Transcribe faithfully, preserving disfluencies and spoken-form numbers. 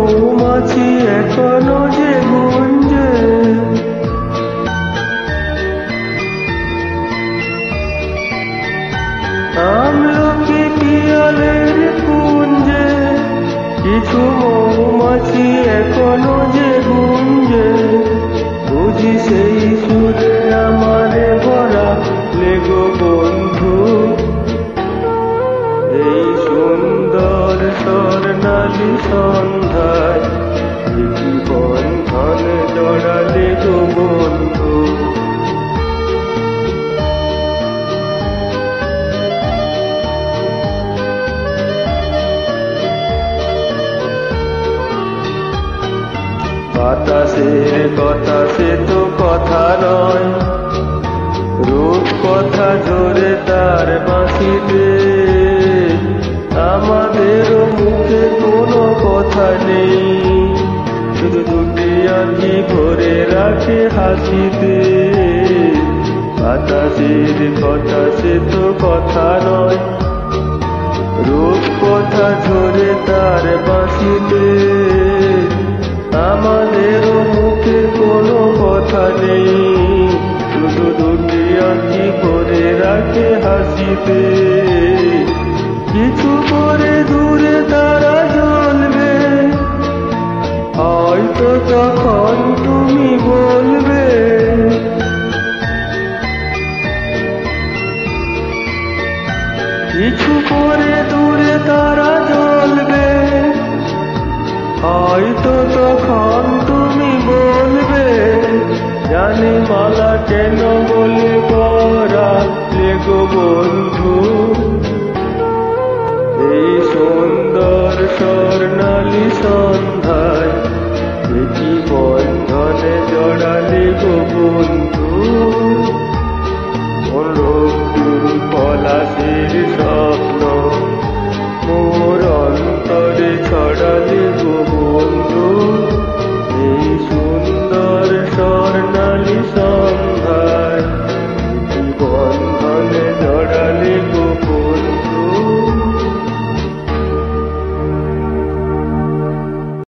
মৌমাছি এখনো যে গুঞ্জে, আমলকি পিয়ালের কুঞ্জে কিছু মৌমাছি এখনো যে গুঞ্জে, বুঝি সেই সুরে আমারে ভরা লেগো বন্ধু। এই সুন্দর স্বর্ণালী সন্ধ্যায় কি বন্ধনে জড়ালে গো বন্ধু। বাতাসের কথা সে তো কথা নয়, রূপ কথা জোরে তার বাঁশিতে, আমাদের মুখে কোনো কথা নেই, শুধু দুটি আঁখি ভরে রাখে হাসিতে। বাতাসের কথা সে তো কথা নয়, রূপ কথা ঝরে তার বাঁশিতে, আমাদের মুখে কোনো কথা নেই, শুধু দুটি আঁখি ভরে রাখে হাসিতে। কিছু পরে দূরে তারা জ্বলবে, হয়তো তখন তুমি বলবে, কিছু পরে দূরে তারা জ্বলবে, হয়তো তখন তুমি বলবে, জানি মালা কেন বলে পরা লেগো বন্ধু। এই সুন্দর স্বর্ণালী সন্ধ্যায় কি বন্ধনে জড়ালে গো বন্ধু। রোদ্দুর পলাশের